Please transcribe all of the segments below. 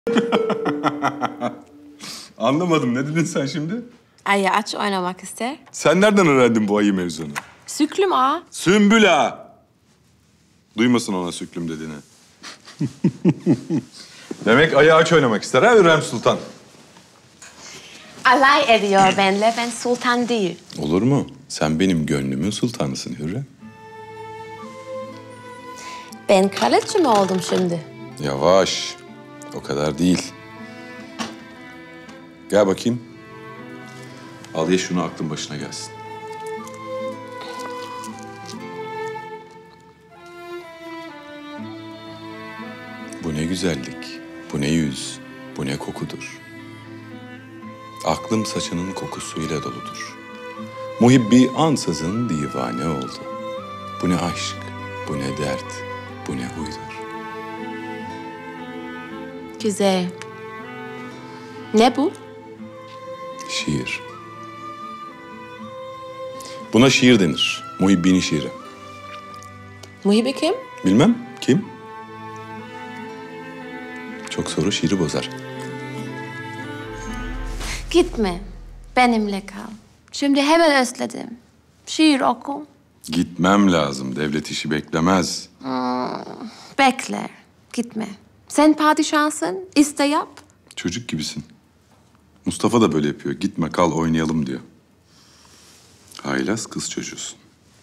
Anlamadım. Ne dedin sen şimdi? Ayı aç oynamak ister. Sen nereden öğrendin bu ayı mevzunu? Süklüm ağa. Sümbül ağa. Duymasın ona süklüm dediğini. Demek ayı aç oynamak ister ha Hürrem Sultan? Alay ediyor benimle. Ben sultan değil. Olur mu? Sen benim gönlümün sultanısın Hürrem. Ben kraliçe mi oldum şimdi? Yavaş. O kadar değil. Gel bakayım. Al ye şunu aklın başına gelsin. Bu ne güzellik, bu ne yüz, bu ne kokudur. Aklım saçının kokusuyla doludur. Muhibbi ansızın divane oldu. Bu ne aşk, bu ne dert, bu ne huydur. Güzel. Ne bu? Şiir. Buna şiir denir. Muhibbinin şiiri. Muhibi kim? Bilmem kim? Çok soru şiiri bozar. Gitme. Benimle kal. Şimdi hemen özledim. Şiir oku. Gitmem lazım. Devlet işi beklemez. Bekle. Gitme. Sen padişahsın. İste yap. Çocuk gibisin. Mustafa da böyle yapıyor. Gitme kal oynayalım diyor. Haylaz kız çocuğusun.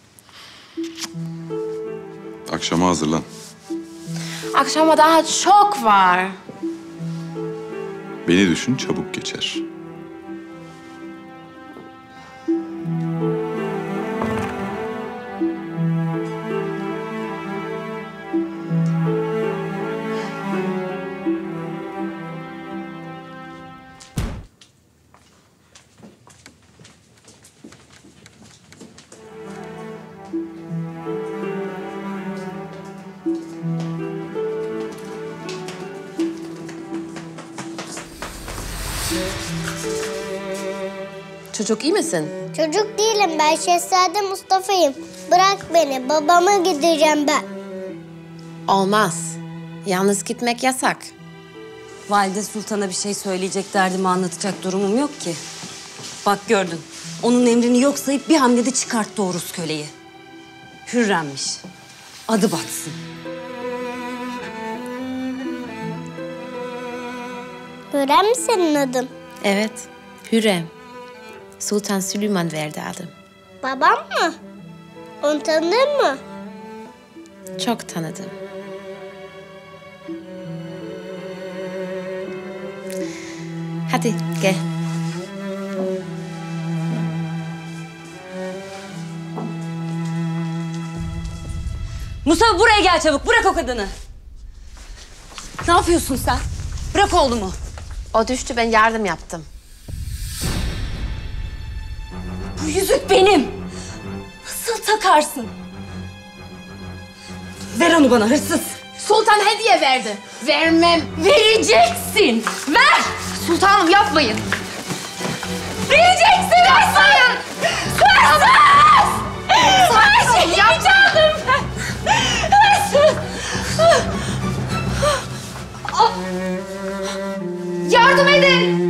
Akşama hazırlan. Akşama daha çok var. Beni düşün çabuk geçer. Çocuk iyi misin? Çocuk değilim ben, Şehzade Mustafa'yım. Bırak beni, babama gideceğim ben. Olmaz. Yalnız gitmek yasak. Valide Sultan'a bir şey söyleyecek, derdimi anlatacak durumum yok ki. Bak gördün, onun emrini yok sayıp bir hamlede çıkarttı o Rus köleyi. Hürremmiş, adı batsın. Hürrem mi senin adın? Evet. Hürrem. Sultan Süleyman verdi adım. Babam mı? Onu tanıdın mı? Çok tanıdım. Hadi gel. Mustafa buraya gel çabuk, bırak o kadını. Ne yapıyorsun sen? Bırak oğlumu. O düştü, ben yardım yaptım. Bu yüzük benim. Nasıl takarsın? Ver onu bana hırsız. Sultan hediye verdi. Vermem. Vereceksin. Ver. Sultanım yapmayın. Vereceksin. Yapmayın. Hırsız. Her şeyi çaldım ben. Hırsız. Yardım edin.